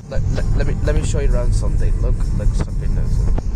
let me show you around something. Look, stop it now.